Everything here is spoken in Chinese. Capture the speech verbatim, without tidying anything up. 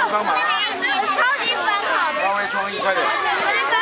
帮忙。 超级粉好的。 发挥创意，快点。